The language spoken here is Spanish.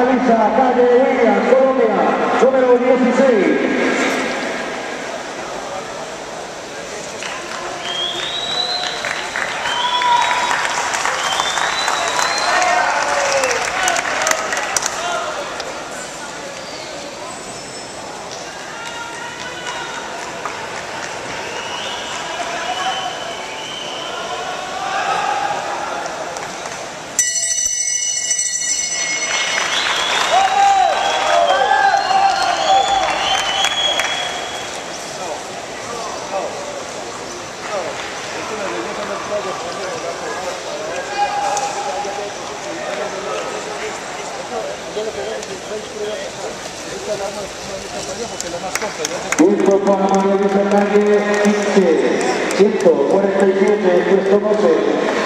Lisa, calle Williams, Colombia, número 16. Punto para María Luisa Calle 15, 147, puesto 12.